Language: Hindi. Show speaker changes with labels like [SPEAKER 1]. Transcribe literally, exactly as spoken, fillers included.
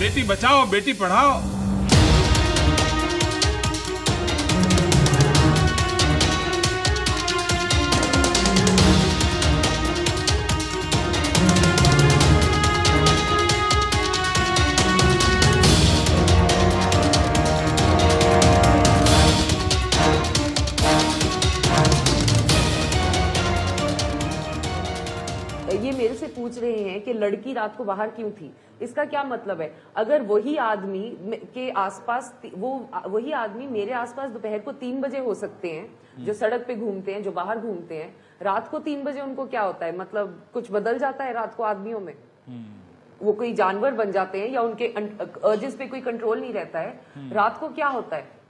[SPEAKER 1] बेटी बचाओ बेटी पढ़ाओ।
[SPEAKER 2] ये मेरे से पूछ रहे हैं कि लड़की रात को बाहर क्यों थी, इसका क्या मतलब है? अगर वही आदमी के आसपास वो वही आदमी मेरे आसपास दोपहर को तीन बजे हो सकते हैं, जो सड़क पे घूमते हैं, जो बाहर घूमते हैं, रात को तीन बजे उनको क्या होता है? मतलब कुछ बदल जाता है रात को आदमियों में? वो कोई जानवर बन जाते हैं या उनके अर्जेस पे कोई कंट्रोल नहीं रहता है? रात को क्या होता है?